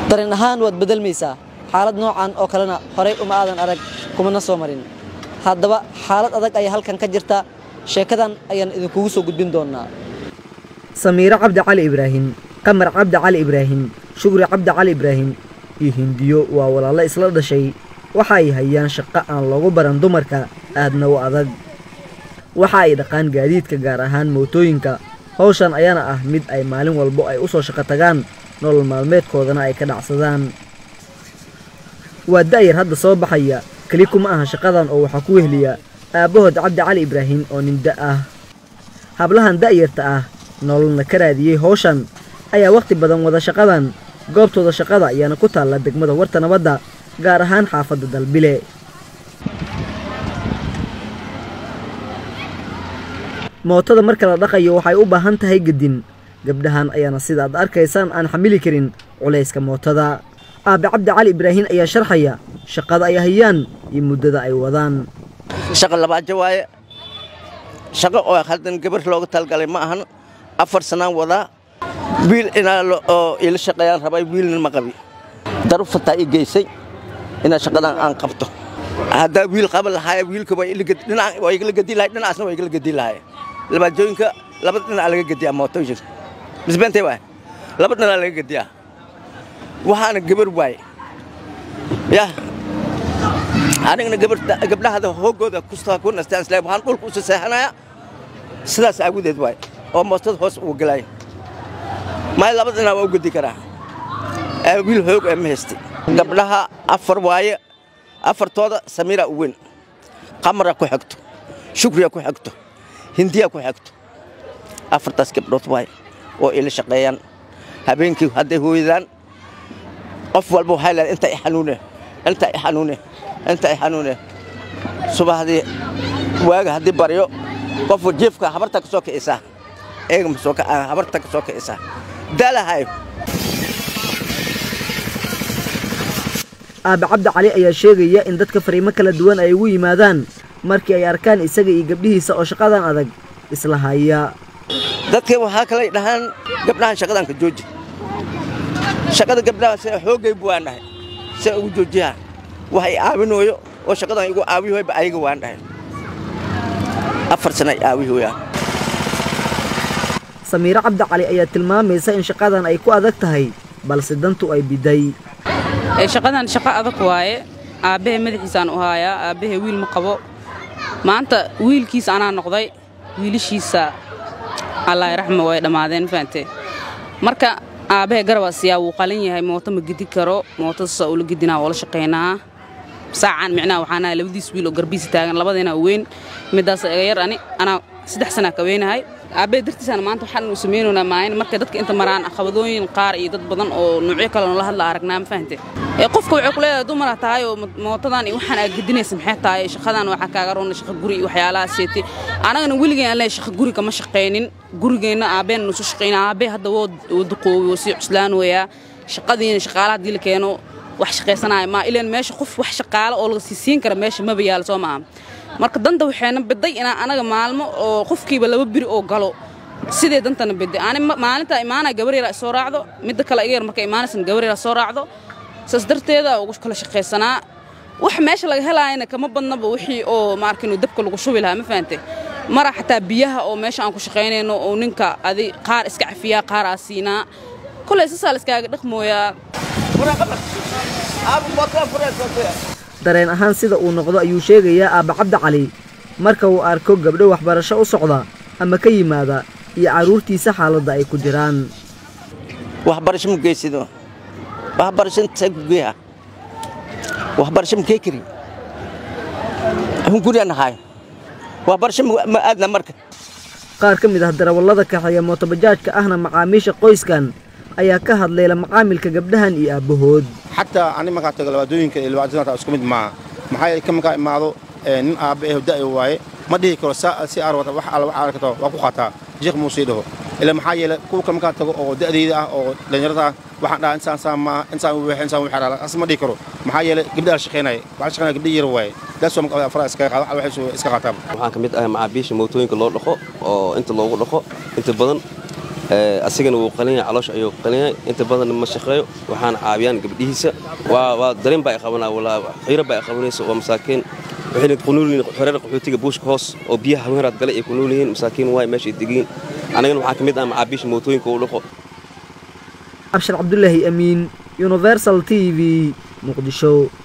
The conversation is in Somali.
dareen ahaan waad bedelmaysaa xaalad noocan oo kalena horey uma aadan arag kumana soo marin haddaba xaalad adag ayaa halkan ka jirta sheekadan ayaan idinkugu soo gudbin doonaa Samiira Cabdi Cali Ibraahim Qamar Cabdi Cali Ibraahim Shukri Cabdi Cali Ibraahim iyo Hindiyo waa walaalo isla dhashay waxa ay hayaan shaqo aan loogu baran dumarka aadna u adag waxa ay dhaqaan gaadiidka gaar ahaan mootooyinka hawshan ayaana ah mid ay maalin walba ay u soo shaqo tagaan nolol maalmeedkoodana ay ka dhacsadaan waa daayir hadda soo baxaya kali kuma aha shaqadan oo waxa ku wehliya aabahood Cabdi Cali Ibraahim oo nin da ah hablahan daayirta ah nololna ka raadiyay hawshan ayaa waqti badan wada shaqadan goobtooda shaqada ayaana ku taala degmada Warta Nabadda gaar ahaan xaafadda Dalbile mootada marka la dhaqayo waxay u baahan tahay gadin gabdhahan ayaana sida aad arkaysaan aan xamili karin culayska mootada Aabe Cabdi Cali Ibraahim ayaa sharxaya shaqada ay hayaan iyo muddada ay wadaan shaqo laba jawaaye shaqo oo haldan gabar looga talgalay ma ahan 4 sano wada wiil ina ila shaqayaan rabay wiilna ma qabi darufta ay geysay ina shaqadan aan qabto hada wiil qabal lahaay wiilka way ila gadi lahaay dhinaasna way ila gadi lahaay laba jooyinka laba dhinac laga gadiya mootooyin misbantay waa laba dhinac laga gadiya waxaana gabar waay ya anigana gabdhaha hoogooda ku nastaan isla waxaan dhulku u saxanaya sidaas agudeed waay oo moostada hoos u galay ما لابد أنا أقول ذكرها أقول هوك أمهستي قبلها أفر واي أفر تودا سميرة وين قمر أكو حقته شكري أكو حقته هندي أكو حقته أفر تسكب روت واي وإلى شقيان هبينك هذا هو إذن أفضل بوهايلا أنت إحنونه أنت إحنونه أنت إحنونه صباح هذه واجه هذه بريو قف جيفك حبرتك سوك إسا إيه مسوك حبرتك سوك إسا دالها هاي Aabe Cabdi Cali ayaa sheegaya in dadka fariimo kala duwan ay ugu yimaadaan markii ay arkaan isaga iyo gabdhihiisa oo shaqadan adag isla haya dadka waxa kale dhahan gabdhahan shaqadan ka jooji shaqada gabdhaha si xoogay buwanahay si ugu joojiya waxay aawinooyo oo shaqadan igu aawiyo ayaga waan dhahay 4 sano ay aawiyo Samiira Cabdi Cali ayaa tilmaamaysa in shaqadan ay ku adag tahay balse dantu ay biday shaqadan shaqa adag waaye aabahay madaxiisaan u haaya aabahay wiil ma qabo maanta wiilkiisa ana noqday wiilishiisa Allah yarxamo way dhamaadeen faante marka aabahay garwaasiya uu qalin yahay mooto ma gidi karo mooto soo ula gidina wala shaqeynaa saacan micnaa waxaana labadiis wiil oo garbiis taagan labadeena weyn midaas yar ana 3 sano ka weynahay aabahay dartiisana maanta waxaan u sameeynaa maayn marka dadka inta maraan aqabadooyin qaar iyo dad badan oo nuucyo kale la hadla aragnaa ma faante qofka wuxuu ku leeyahay dumar tahay oo mootadan waxaan agdinaysa maxay tahay shaqadan waxa kaaga roon shaqo guri waxyaalaha seeti anagana wiligeena la shaqo guri kama shaqeynin gurigeena aabeen noo shaqeynaa aabe hadda wada qooyo si cuslaan weeyaa shaqadiina shaqaalaha dil keeno wax shaqeysanaay ma ileen meesha qof wax shaqaale oo laga siin kara meesha ma bayaal soo ma marka danta waxayna biday in anaga maalmo oo qofkiiba laba biri oo galo sidee dantana biday aan maalinta imaana gabar yar soo raacdo mid kale iga yar marka imaanaysan gabar yar soo raacdo sasdarteeda ugu kala shaqeysanaa wax meesha laga helaayna kama badnaba wixii oo markii dabka lagu shubi lahaa ma faantay mara xataa biyaha oo meesha aan ku shaqeynayno oo ninka adi qaar iska cafiya qaar asiina kulay saal iskaaga dhaqmooya dareen ahaan sida uu noqdo ayuu sheegayaa Aabe Cabdi Cali marka uu arko gabdho waxbarasho u socda ama ka yimaada iyo caruurtiisa xaaladda ay ku jiraan waxbarasho ma geysido waxbarasho tagbiya waxbarasho ma keekri hunguriyan hay waxbarasho ma aadna marka qaar ka mid ah darawallada kaxaya mootobajaajka ahna macaamiisha qoyskan ayaa ka hadlay la macaamilka gabdhahan iyo aabahood حتى أنا ما كنت أقول بدوين كالوعدنا تأسكمد معه محايا كم كان معه نن أبيه داي واي ما ده كل سعر وح على كتاب وأكو خطأ جيك مصيده إلا محايا كل كم كان تقول داي أو لنجرته واحد إنسان سام إنسان وح إنسان وحرال أصلا ما ده كرو محايا قبل الشخيناي بعد الشخيناي قبل يروي ده سوى مقابل فرق على واحد سوى إسكا خطاب waxaan kamid ahay macaabiisha mootooyinka loo dhaqo oo inta loogu dhaqo inta badan asigana wuu qalinaya caloosha ayuu qalinaya inta badan ma shaqeeyo waxaan caawiyaan gabdhihiisa waa dareen baa qabanaa walaa xiira baa qabanayso waa masaakiin waxay ku nool yihiin xereer qaxootiga buushka hoos oo biyaha haweenaad galay ay ku nool yihiin masaakiin way meesha degiin anagana waxaa kamid ah macaabish mootooyinka u dhaqo Abshir Abdullahi Amiin Universal TV Muqdisho